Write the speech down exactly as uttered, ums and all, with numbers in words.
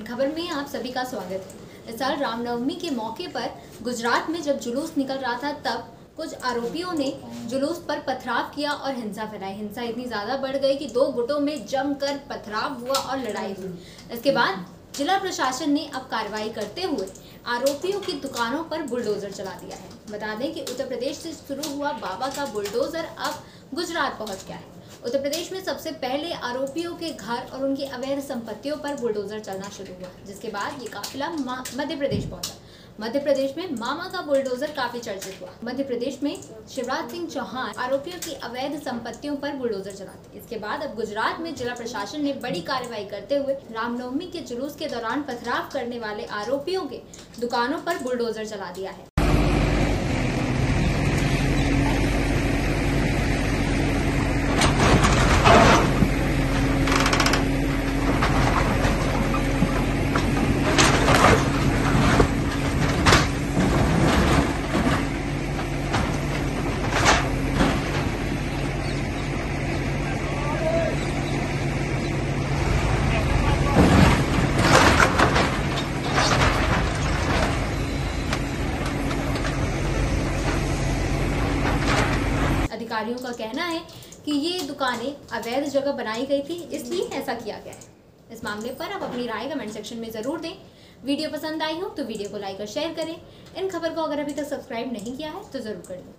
खबर में आप सभी का स्वागत है। इस साल रामनवमी के मौके पर गुजरात में जब जुलूस निकल रहा था तब कुछ आरोपियों ने जुलूस पर पथराव किया और हिंसा फैलाई। हिंसा इतनी ज्यादा बढ़ गई कि दो गुटों में जमकर पथराव हुआ और लड़ाई हुई। इसके बाद जिला प्रशासन ने अब कार्रवाई करते हुए आरोपियों की दुकानों पर बुलडोजर चला दिया है। बता दें कि उत्तर प्रदेश से शुरू हुआ बाबा का बुलडोजर अब गुजरात पहुंच गया है। उत्तर प्रदेश में सबसे पहले आरोपियों के घर और उनकी अवैध संपत्तियों पर बुलडोजर चलना शुरू हुआ, जिसके बाद ये काफिला मध्य प्रदेश पहुंचा। मध्य प्रदेश में मामा का बुलडोजर काफी चर्चित हुआ। मध्य प्रदेश में शिवराज सिंह चौहान आरोपियों की अवैध संपत्तियों पर बुलडोजर चलाते। इसके बाद अब गुजरात में जिला प्रशासन ने बड़ी कार्रवाई करते हुए रामनवमी के जुलूस के दौरान पथराव करने वाले आरोपियों के दुकानों पर बुलडोजर चला दिया है। अधिकारियों का कहना है कि ये दुकानें अवैध जगह बनाई गई थी, इसलिए ऐसा किया गया है। इस मामले पर आप अपनी राय कमेंट सेक्शन में जरूर दें। वीडियो पसंद आई हो तो वीडियो को लाइक और शेयर करें। इन खबर को अगर अभी तक सब्सक्राइब नहीं किया है तो जरूर कर लें।